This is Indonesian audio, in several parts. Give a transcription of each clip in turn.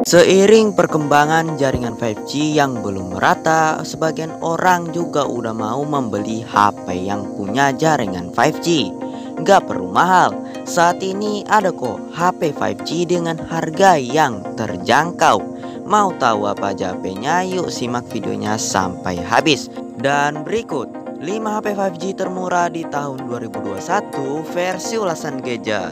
Seiring perkembangan jaringan 5G yang belum merata, sebagian orang juga udah mau membeli HP yang punya jaringan 5G. Gak perlu mahal, saat ini ada kok HP 5G dengan harga yang terjangkau. Mau tahu apa aja HP-nya? Yuk simak videonya sampai habis. Dan berikut 5 HP 5G termurah di tahun 2021 versi ulasan gadget.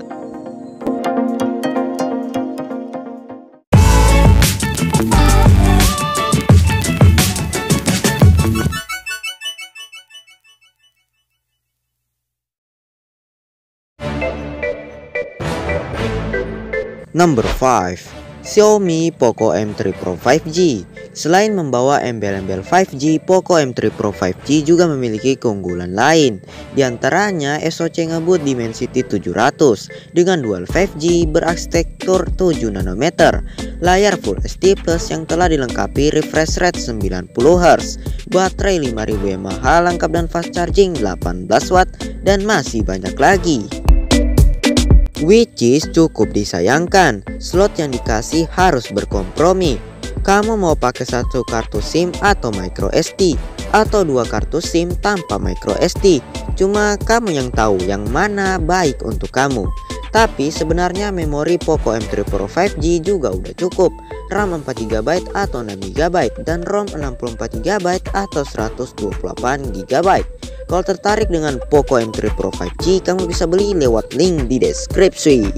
Number 5. Xiaomi Poco M3 Pro 5G. Selain membawa embel-embel 5G, Poco M3 Pro 5G juga memiliki keunggulan lain. Di antaranya SoC ngebut Dimensity 700 dengan dual 5G berarsitektur 7 nanometer, layar Full HD Plus yang telah dilengkapi refresh rate 90Hz, baterai 5000 mAh lengkap dan fast charging 18 Watt, dan masih banyak lagi. Which is cukup disayangkan, slot yang dikasih harus berkompromi. Kamu mau pakai satu kartu SIM atau micro SD, atau dua kartu SIM tanpa micro SD. Cuma kamu yang tahu yang mana baik untuk kamu. Tapi sebenarnya memori Poco M3 Pro 5G juga udah cukup. RAM 4GB atau 6GB dan ROM 64GB atau 128GB. Kalau tertarik dengan Poco M3 Pro 5G, kamu bisa beli lewat link di deskripsi.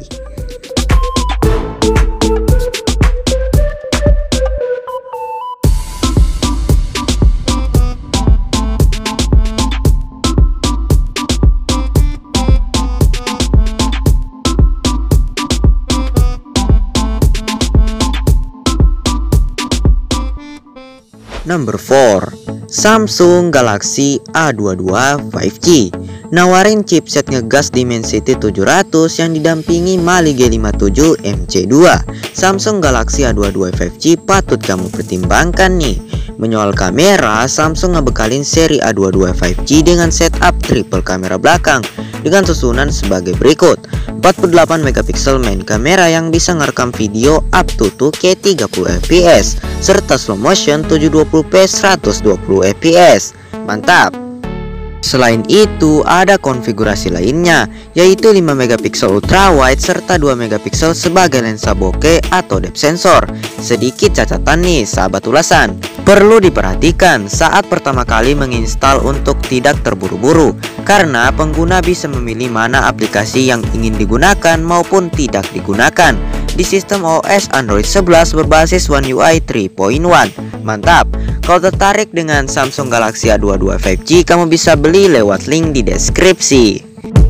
Number 4. Samsung Galaxy A22 5G. Nawarin chipset ngegas Dimensity 700 yang didampingi Mali G57 MC2. Samsung Galaxy A22 5G patut kamu pertimbangkan nih. Menyoal kamera, Samsung ngebekalin seri A22 5G dengan setup triple kamera belakang dengan susunan sebagai berikut. 48 megapiksel main kamera yang bisa ngerekam video up to 2K 30fps serta slow motion 720p 120fps. Mantap. Selain itu ada konfigurasi lainnya, yaitu 5 megapiksel ultra wide serta 2 megapiksel sebagai lensa bokeh atau depth sensor. Sedikit catatan nih sahabat ulasan, perlu diperhatikan saat pertama kali menginstal untuk tidak terburu-buru, karena pengguna bisa memilih mana aplikasi yang ingin digunakan maupun tidak digunakan di sistem OS Android 11 berbasis One UI 3.1. Mantap. Kalau tertarik dengan Samsung Galaxy A22 5G, kamu bisa beli lewat link di deskripsi.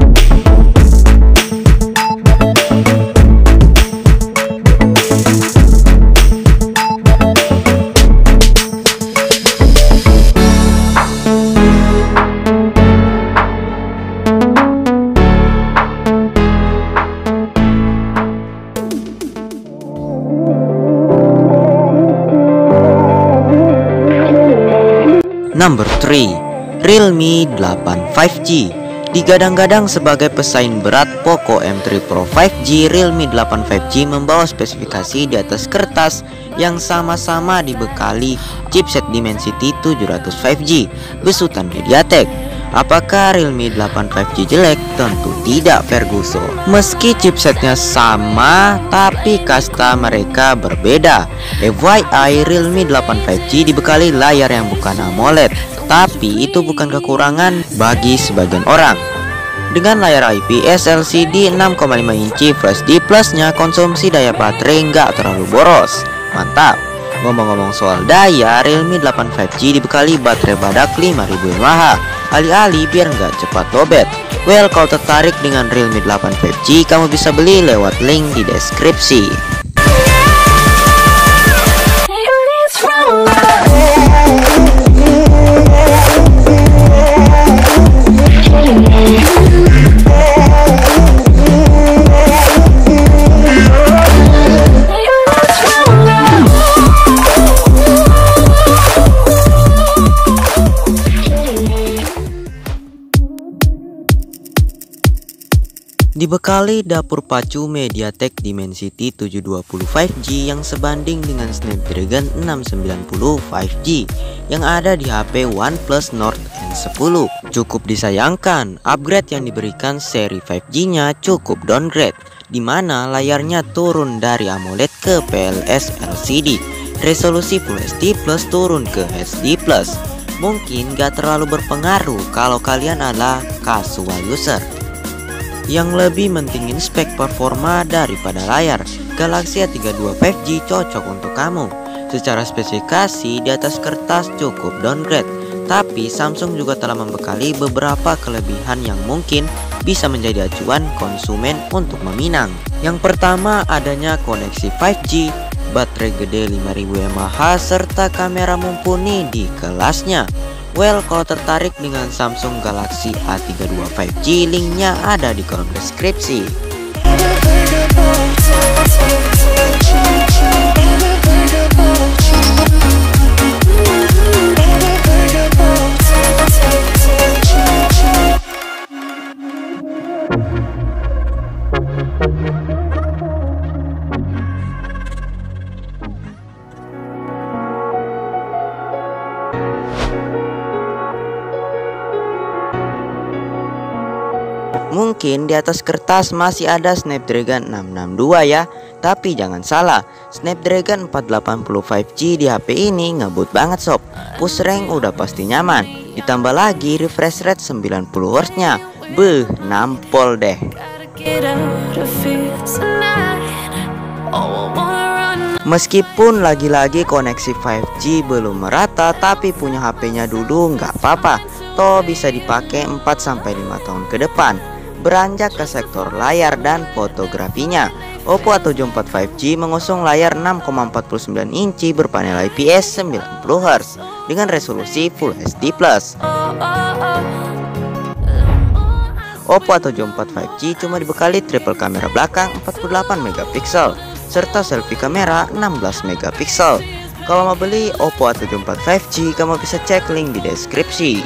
Number 3. Realme 8 5G. Digadang-gadang sebagai pesaing berat Poco M3 Pro 5G, Realme 8 5G membawa spesifikasi di atas kertas yang sama-sama dibekali chipset Dimensity 700 5G besutan MediaTek. Apakah Realme 8 5G jelek? Tentu tidak, Ferguson. Meski chipsetnya sama, tapi kasta mereka berbeda. FYI, Realme 8 5G dibekali layar yang bukan AMOLED, tapi itu bukan kekurangan bagi sebagian orang. Dengan layar IPS LCD 6,5 inci Full HD Plusnya, konsumsi daya baterai nggak terlalu boros. Mantap. Ngomong-ngomong soal daya, Realme 8 5G dibekali baterai badak 5000 mAh. Alih-alih biar nggak cepat lowbat. Well, kalau tertarik dengan Realme 8 5G, kamu bisa beli lewat link di deskripsi. Dibekali dapur pacu MediaTek Dimensity 720 5G yang sebanding dengan Snapdragon 690 5G yang ada di HP OnePlus Nord N10. Cukup disayangkan, upgrade yang diberikan seri 5G-nya cukup downgrade, di mana layarnya turun dari AMOLED ke PLS LCD. Resolusi Full HD Plus turun ke HD Plus. Mungkin gak terlalu berpengaruh kalau kalian adalah casual user yang lebih mentingin spek performa daripada layar. Galaxy A32 5G cocok untuk kamu. Secara spesifikasi di atas kertas cukup downgrade, tapi Samsung juga telah membekali beberapa kelebihan yang mungkin bisa menjadi acuan konsumen untuk meminang. Yang pertama, adanya koneksi 5G, baterai gede 5000 mAh, serta kamera mumpuni di kelasnya. Well, kalau tertarik dengan Samsung Galaxy A32 5G, linknya ada di kolom deskripsi. Mungkin di atas kertas masih ada Snapdragon 662 ya, tapi jangan salah, Snapdragon 480 5G di HP ini ngebut banget sob. Push rank udah pasti nyaman, ditambah lagi refresh rate 90 Hz nya. Beuh, nampol deh. Meskipun lagi-lagi koneksi 5G belum merata, tapi punya HP-nya dulu nggak apa-apa. Toh bisa dipakai 4-5 tahun ke depan. Beranjak ke sektor layar dan fotografinya, Oppo A74 5G mengusung layar 6,49 inci berpanel IPS 90 Hz dengan resolusi Full HD+. Oppo A74 5G cuma dibekali triple kamera belakang 48 megapiksel serta selfie kamera 16 megapiksel. Kalau mau beli Oppo A74 5G, kamu bisa cek link di deskripsi.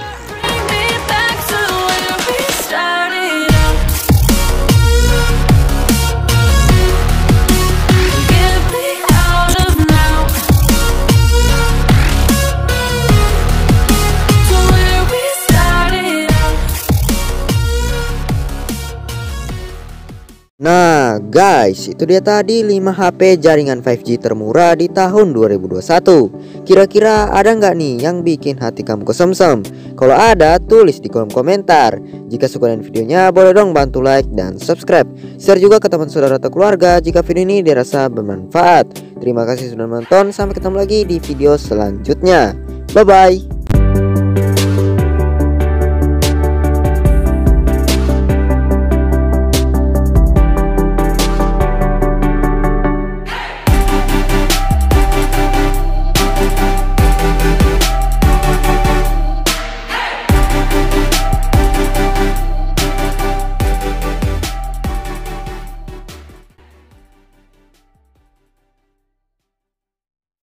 Nah guys, itu dia tadi 5 HP jaringan 5G termurah di tahun 2021. Kira-kira ada nggak nih yang bikin hati kamu kesemsem? Kalau ada, tulis di kolom komentar. Jika suka dengan videonya, boleh dong bantu like dan subscribe. Share juga ke teman saudara atau keluarga jika video ini dirasa bermanfaat. Terima kasih sudah menonton, sampai ketemu lagi di video selanjutnya. Bye-bye.